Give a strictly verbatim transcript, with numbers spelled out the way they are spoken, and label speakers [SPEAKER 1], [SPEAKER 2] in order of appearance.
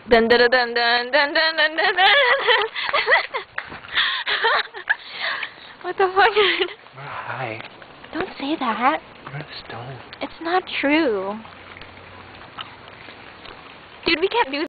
[SPEAKER 1] Dun dun dun dun dun dun dun dun dun. What the fuck?
[SPEAKER 2] We're high.
[SPEAKER 1] Don't say that.
[SPEAKER 2] We're stoned.
[SPEAKER 1] It's not true. Dude, we can't do